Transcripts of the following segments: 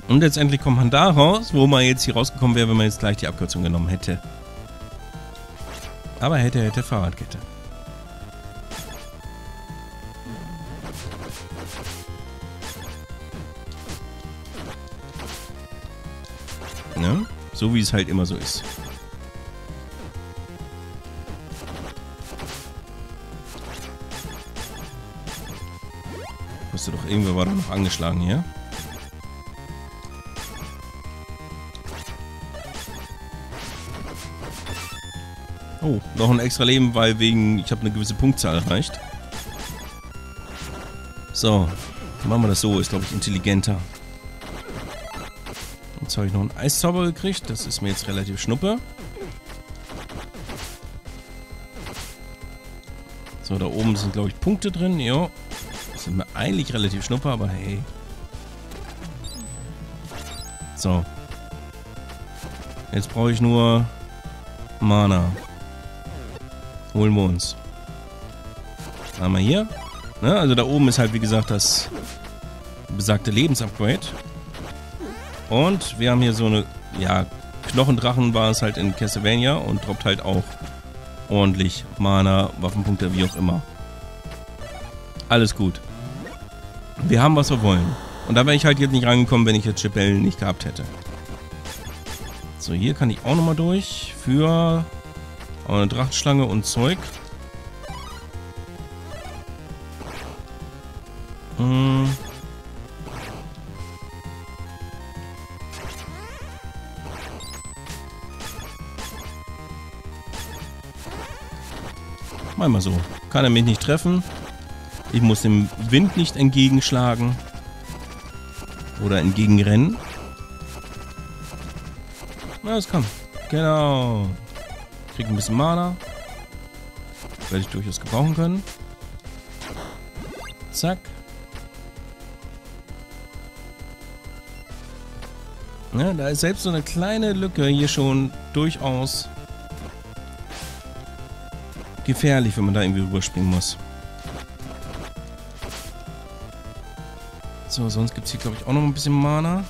Und letztendlich kommt man da raus, wo man jetzt hier rausgekommen wäre, wenn man jetzt gleich die Abkürzung genommen hätte. Aber hätte Fahrradkette. Ne? So wie es halt immer so ist. Wusste doch, irgendwer war doch noch angeschlagen hier. Oh, noch ein extra Leben, weil ich habe eine gewisse Punktzahl erreicht. So, machen wir das so, ist glaube ich intelligenter. Jetzt habe ich noch einen Eiszauber gekriegt, das ist mir jetzt relativ schnuppe. So, da oben sind glaube ich Punkte drin, jo. Das sind mir eigentlich relativ schnuppe, aber hey. So. Jetzt brauche ich nur Mana. Holen wir uns. Einmal hier. Ne? Also da oben ist halt wie gesagt das besagte Lebensupgrade. Und wir haben hier so eine, ja, Knochendrachen war es halt in Castlevania und droppt halt auch ordentlich Mana, Waffenpunkte, wie auch immer. Alles gut. Wir haben, was wir wollen. Und da wäre ich halt jetzt nicht rangekommen, wenn ich jetzt Chipellen nicht gehabt hätte. So, hier kann ich auch nochmal durch für eine Drachenschlange und Zeug. Mal so. Kann er mich nicht treffen. Ich muss dem Wind nicht entgegenschlagen. Oder entgegenrennen. Na, es kann. Genau. Krieg ein bisschen Mana. Werde ich durchaus gebrauchen können. Zack. Ja, da ist selbst so eine kleine Lücke hier schon durchaus gefährlich, wenn man da irgendwie rüberspringen muss. So, sonst gibt es hier, glaube ich, auch noch ein bisschen Mana.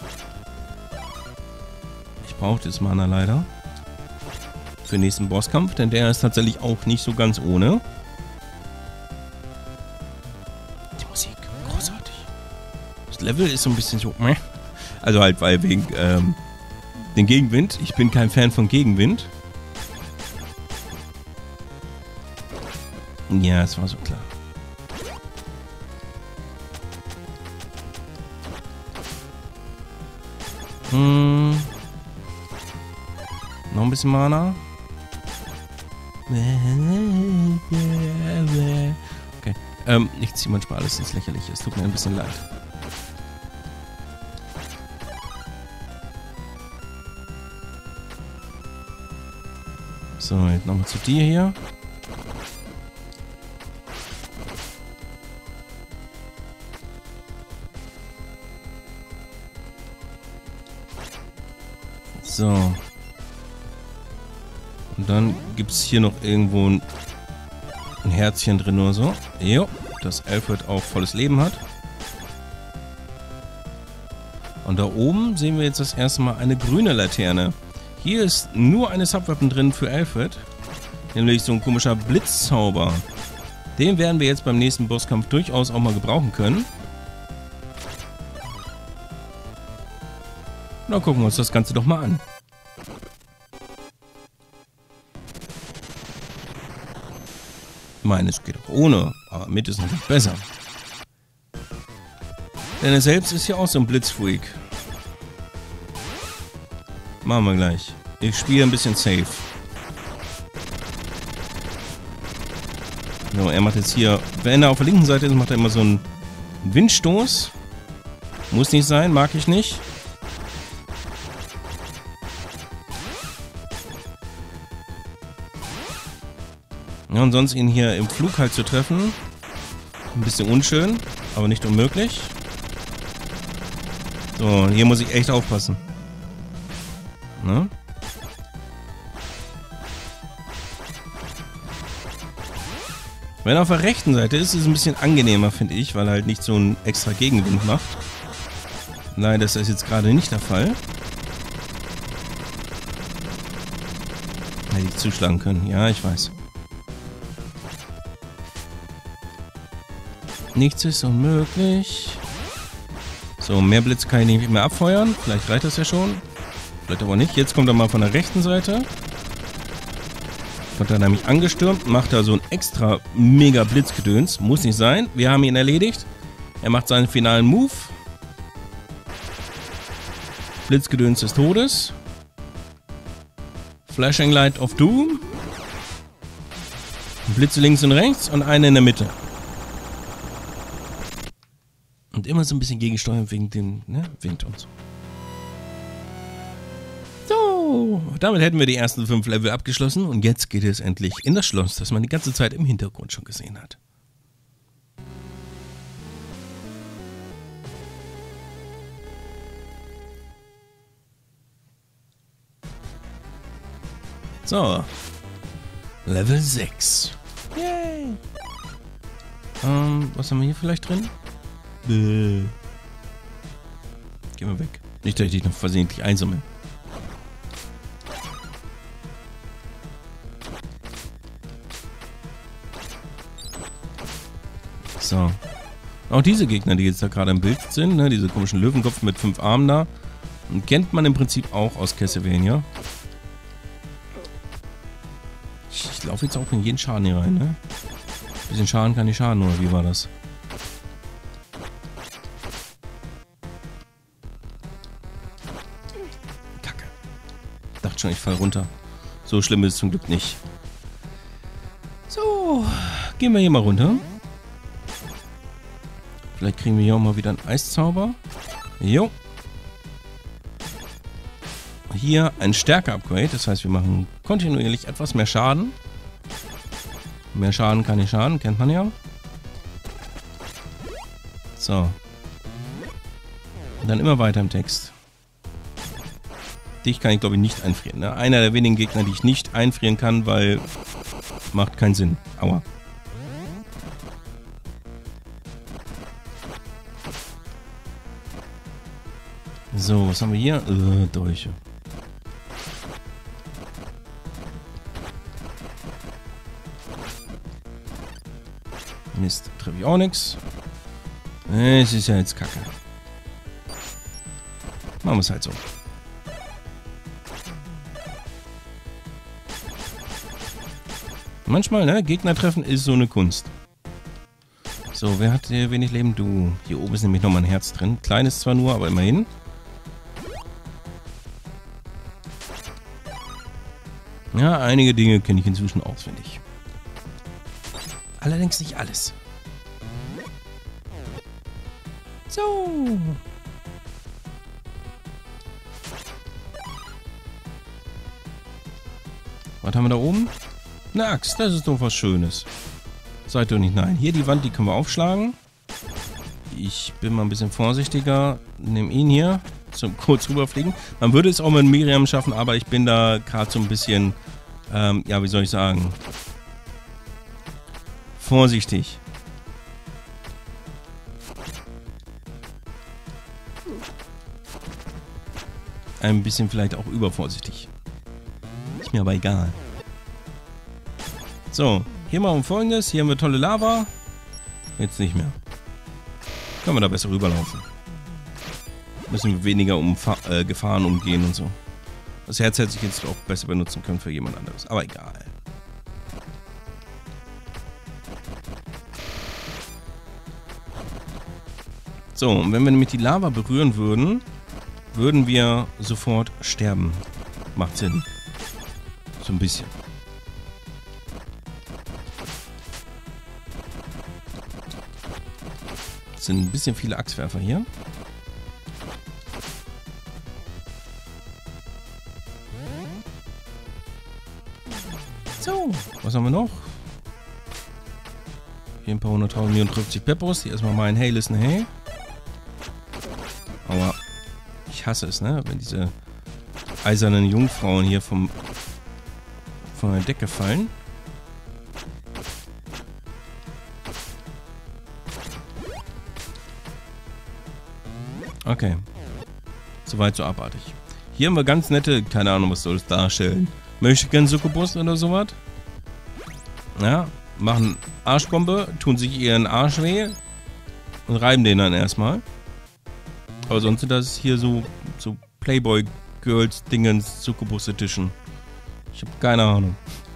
Ich brauche das Mana leider. Für den nächsten Bosskampf, denn der ist tatsächlich auch nicht so ganz ohne. Die Musik, großartig. Das Level ist so ein bisschen so, meh. Also halt, weil wegen den Gegenwind. Ich bin kein Fan von Gegenwind. Ja, es war so klar. Noch ein bisschen Mana. Okay. Ich ziehe manchmal alles ins Lächerliche. Es tut mir ein bisschen leid. So, jetzt nochmal zu dir hier. So. Und dann gibt es hier noch irgendwo ein Herzchen drin oder so. Jo, dass Alfred auch volles Leben hat. Und da oben sehen wir jetzt das erste Mal eine grüne Laterne. Hier ist nur eine Subweapon drin für Alfred. Nämlich so ein komischer Blitzzauber. Den werden wir jetzt beim nächsten Bosskampf durchaus auch mal gebrauchen können. Na, gucken wir uns das Ganze doch mal an. Ich meine, es geht auch ohne, aber mit ist natürlich besser. Denn er selbst ist ja auch so ein Blitzfreak. Machen wir gleich. Ich spiele ein bisschen safe. So, er macht jetzt hier, wenn er auf der linken Seite ist, macht er immer so einen Windstoß. Muss nicht sein, mag ich nicht. Ja, und sonst ihn hier im Flug halt zu treffen. Ein bisschen unschön, aber nicht unmöglich. So, hier muss ich echt aufpassen. Ne? Wenn er auf der rechten Seite ist, ist es ein bisschen angenehmer, finde ich, weil er halt nicht so einen extra Gegenwind macht. Leider ist das jetzt gerade nicht der Fall. Hätte ich zuschlagen können. Ja, ich weiß. Nichts ist unmöglich. So, mehr Blitz kann ich nicht mehr abfeuern. Vielleicht reicht das ja schon. Vielleicht aber nicht. Jetzt kommt er mal von der rechten Seite. Kommt er nämlich angestürmt. Macht da so ein extra mega Blitzgedöns. Muss nicht sein. Wir haben ihn erledigt. Er macht seinen finalen Move. Blitzgedöns des Todes. Flashing Light of Doom. Blitze links und rechts und eine in der Mitte. Und immer so ein bisschen gegensteuern wegen dem, ne, winkt uns. So, damit hätten wir die ersten 5 Level abgeschlossen und jetzt geht es endlich in das Schloss, das man die ganze Zeit im Hintergrund schon gesehen hat. So. Level 6. Yay. Was haben wir hier vielleicht drin? Geh mal weg. Nicht, dass ich dich noch versehentlich einsammle. So. Auch diese Gegner, die jetzt da gerade im Bild sind, ne, diese komischen Löwenkopf mit 5 Armen da, kennt man im Prinzip auch aus Castlevania. Ich laufe jetzt auch in jeden Schaden hier rein, ne? Ein bisschen Schaden kann nicht schaden, oder wie war das? Kacke. Dachte schon, ich fall runter. So schlimm ist es zum Glück nicht. So, gehen wir hier mal runter. Vielleicht kriegen wir hier auch mal wieder einen Eiszauber. Jo. Hier ein Stärke-Upgrade, das heißt, wir machen kontinuierlich etwas mehr Schaden. Mehr Schaden kann nicht schaden, kennt man ja. So. Und dann immer weiter im Text. Dich kann ich, glaube ich, nicht einfrieren. Ne? Einer der wenigen Gegner, die ich nicht einfrieren kann, weil macht keinen Sinn. Aua. So, was haben wir hier? Dolche. Mist, treffe ich auch nichts. Es ist ja jetzt Kacke. Machen wir es halt so. Manchmal, ne? Gegner treffen ist so eine Kunst. So, wer hat hier wenig Leben? Du. Hier oben ist nämlich nochmal ein Herz drin. Kleines zwar nur, aber immerhin. Ja, einige Dinge kenne ich inzwischen auswendig. Allerdings nicht alles. So. Was haben wir da oben? Eine Axt, das ist doch was Schönes. Seid doch nicht nein. Hier die Wand, die können wir aufschlagen. Ich bin mal ein bisschen vorsichtiger. Nehme ihn hier zum kurz rüberfliegen. Man würde es auch mit Miriam schaffen, aber ich bin da gerade so ein bisschen, ja, wie soll ich sagen, vorsichtig. Ein bisschen vielleicht auch übervorsichtig. Ist mir aber egal. So, hier machen wir Folgendes. Hier haben wir tolle Lava. Jetzt nicht mehr. Können wir da besser rüberlaufen. Müssen wir weniger Gefahren umgehen und so. Das Herz hätte ich jetzt auch besser benutzen können für jemand anderes. Aber egal. So, und wenn wir nämlich die Lava berühren würden, würden wir sofort sterben. Macht Sinn. So ein bisschen. Es sind ein bisschen viele Axtwerfer hier. So, was haben wir noch? Hier ein paar 100.050 Peppos. Hier erstmal mein Hey, listen, hey. Aber ich hasse es, ne? Wenn diese eisernen Jungfrauen hier von der Decke fallen. Okay. Soweit so abartig. Hier haben wir ganz nette, keine Ahnung, was soll es darstellen. Möchte gern Succubus oder sowas. Ja, machen Arschbombe, tun sich ihren Arsch weh und reiben den dann erstmal. Aber sonst sind das hier so Playboy Girls Dingens Succubus Edition. Ich habe keine Ahnung.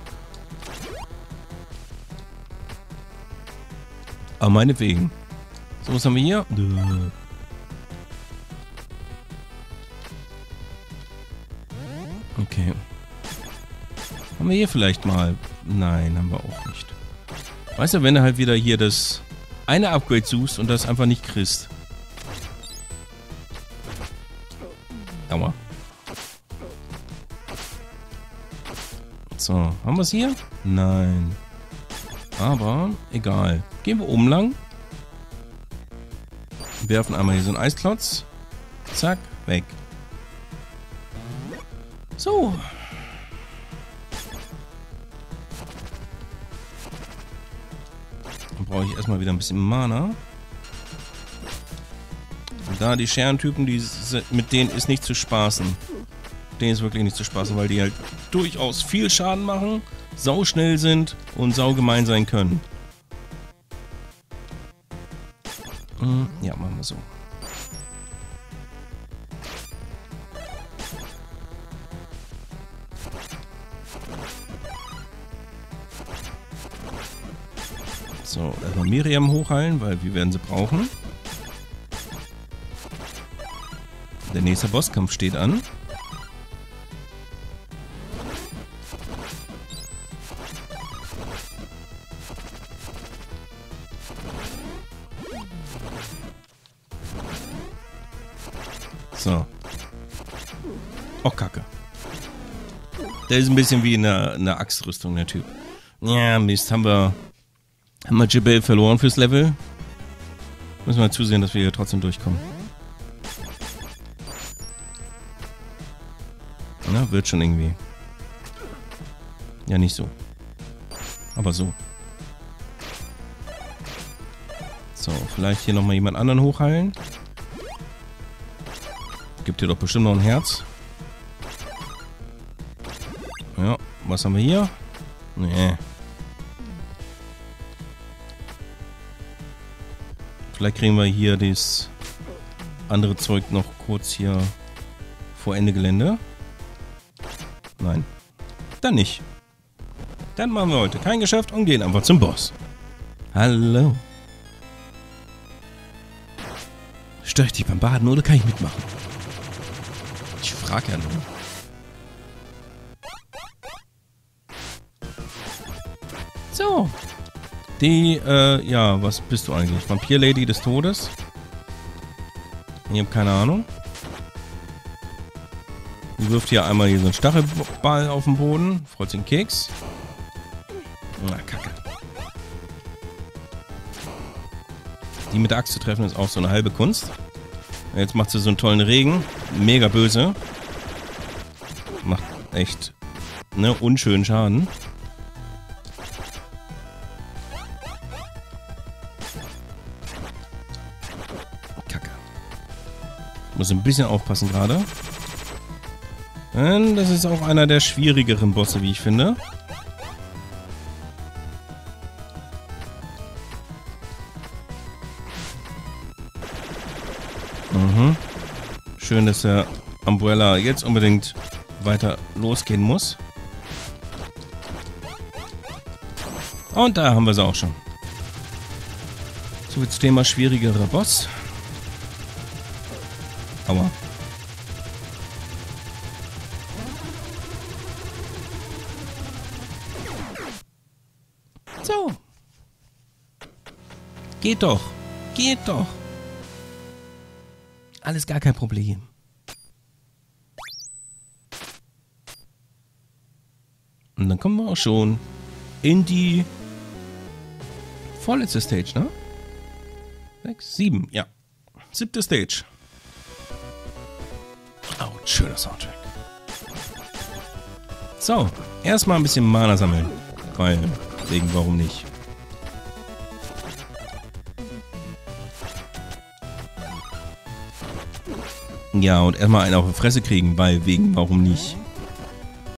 Aber meinetwegen. So, was haben wir hier? Okay. Haben wir hier vielleicht mal? Nein, haben wir auch nicht. Weißt du, wenn du halt wieder hier das eine Upgrade suchst und das einfach nicht kriegst. Aua. So, haben wir es hier? Nein. Aber, egal. Gehen wir oben lang. Werfen einmal hier so einen Eisklotz. Zack, weg. So. Dann brauche ich erstmal wieder ein bisschen Mana. Und da die Scherentypen, mit denen ist nicht zu spaßen. Mit denen ist wirklich nicht zu spaßen, weil die halt durchaus viel Schaden machen, sau schnell sind und sau gemein sein können. Ja, machen wir so. So, erstmal Miriam hochheilen, weil wir werden sie brauchen. Der nächste Bosskampf steht an. So. Oh, Kacke. Der ist ein bisschen wie eine Axtrüstung, der Typ. Ja, Mist, haben wir Jebel verloren fürs Level. Müssen wir zusehen, dass wir hier trotzdem durchkommen. Na, wird schon irgendwie. Ja, nicht so. Aber so. So, vielleicht hier nochmal jemand anderen hochheilen. Gibt hier doch bestimmt noch ein Herz. Ja, was haben wir hier? Nee. Vielleicht kriegen wir hier das andere Zeug noch kurz hier vor Ende Gelände. Nein. Dann nicht. Dann machen wir heute kein Geschäft und gehen einfach zum Boss. Hallo. Störe ich dich beim Baden oder kann ich mitmachen? Ich frage ja nur. So. Die, ja, was bist du eigentlich? Vampir-Lady des Todes? Ich habe keine Ahnung. Die wirft hier einmal hier so einen Stachelball auf den Boden. Freut sich einen Keks. Na, Kacke. Die mit der Axt zu treffen ist auch so eine halbe Kunst. Jetzt macht sie so einen tollen Regen. Mega böse. Macht echt, ne, unschönen Schaden. Kacke. Muss ein bisschen aufpassen gerade. Das ist auch einer der schwierigeren Bosse, wie ich finde. Schön, dass der Umbrella jetzt unbedingt weiter losgehen muss. Und da haben wir sie auch schon. So, jetzt Thema schwierigerer Boss. Aua. So. Geht doch. Geht doch. Alles gar kein Problem. Und dann kommen wir auch schon in die vorletzte Stage, ne? 6, 7, ja. 7. Stage. Oh, schöner Soundtrack. So, erstmal ein bisschen Mana sammeln. Weil, warum nicht? Ja, und erstmal einen auf die Fresse kriegen, weil warum nicht?